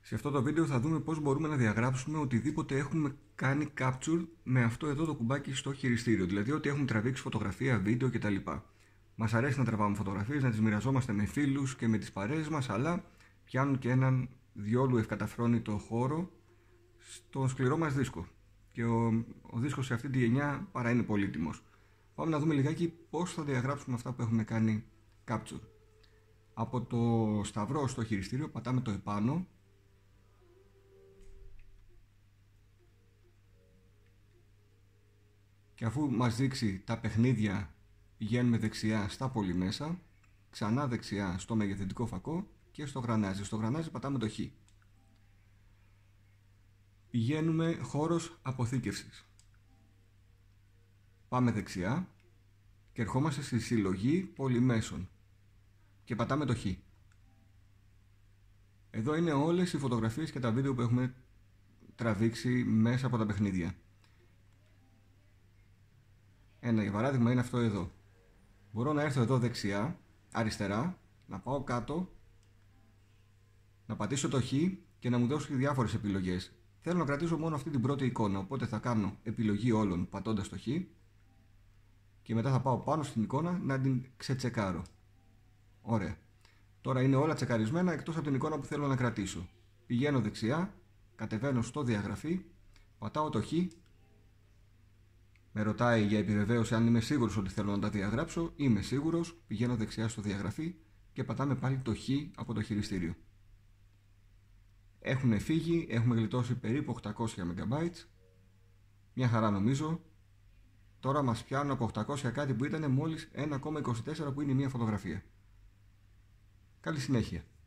Σε αυτό το βίντεο θα δούμε πώς μπορούμε να διαγράψουμε οτιδήποτε έχουμε κάνει capture με αυτό εδώ το κουμπάκι στο χειριστήριο. Δηλαδή ότι έχουμε τραβήξει φωτογραφία, βίντεο κτλ. Μας αρέσει να τραβάμε φωτογραφίες, να τις μοιραζόμαστε με φίλους και με τις παρέες μας, αλλά πιάνουν και έναν διόλου ευκαταφρόνητο χώρο στον σκληρό μας δίσκο. Και ο δίσκος σε αυτή τη γενιά παρά είναι πολύτιμος. Πάμε να δούμε λιγάκι πώς θα διαγράψουμε αυτά που έχουμε κάνει capture. Από το σταυρό στο χειριστήριο πατάμε το επάνω. Και αφού μας δείξει τα παιχνίδια, πηγαίνουμε δεξιά στα πολυμέσα, ξανά δεξιά στο μεγεθυντικό φακό και στο γρανάζι. Στο γρανάζι πατάμε το Χ. Πηγαίνουμε χώρος αποθήκευσης. Πάμε δεξιά και ερχόμαστε στη συλλογή πολυμέσων και πατάμε το Χ. Εδώ είναι όλες οι φωτογραφίες και τα βίντεο που έχουμε τραβήξει μέσα από τα παιχνίδια. Ένα για παράδειγμα είναι αυτό εδώ. Μπορώ να έρθω εδώ δεξιά, αριστερά, να πάω κάτω, να πατήσω το Χ και να μου δώσει διάφορες επιλογές. Θέλω να κρατήσω μόνο αυτή την πρώτη εικόνα, οπότε θα κάνω επιλογή όλων πατώντας το Χ και μετά θα πάω πάνω στην εικόνα να την ξετσεκάρω. Ωραία. Τώρα είναι όλα τσεκαρισμένα εκτός από την εικόνα που θέλω να κρατήσω. Πηγαίνω δεξιά, κατεβαίνω στο διαγραφή, πατάω το Χ. Με ρωτάει για επιβεβαίωση αν είμαι σίγουρος ότι θέλω να τα διαγράψω. Είμαι σίγουρος, πηγαίνω δεξιά στο διαγραφή και πατάμε πάλι το Χ από το χειριστήριο. Έχουν φύγει, έχουμε γλιτώσει περίπου 800 MB. Μια χαρά νομίζω. Τώρα μας πιάνουν από 800 κάτι που ήταν μόλις 1,24 που είναι μια φωτογραφία. Καλή συνέχεια.